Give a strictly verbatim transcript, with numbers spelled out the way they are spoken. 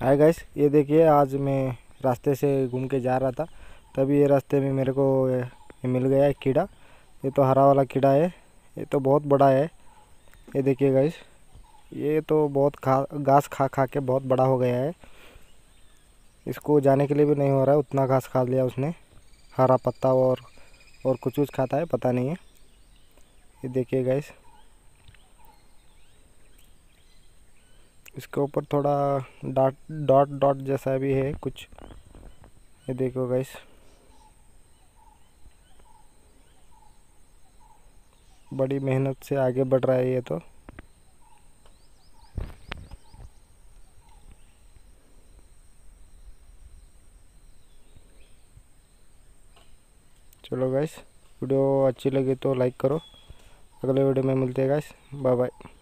Hi guys, ये देखिए आज मैं रास्ते से घूम के जा रहा था, तभी ये रास्ते में मेरे को ये मिल गया है कीड़ा। ये तो हरा वाला कीड़ा है, ये तो बहुत बड़ा है। ये देखिए गाइस, ये तो बहुत खा घास खा खा के बहुत बड़ा हो गया है। इसको जाने के लिए भी नहीं हो रहा है, उतना घास खा लिया उसने। हरा पत्ता और और कुछ कुछ खाता है, पता नहीं है। ये देखिए गाइस, इसके ऊपर थोड़ा डॉट डॉट डॉट जैसा भी है कुछ। ये देखो गाइस, बड़ी मेहनत से आगे बढ़ रहा है ये तो। चलो गाइस, वीडियो अच्छी लगी तो लाइक करो। अगले वीडियो में मिलते हैं गाइस, बाय बाय।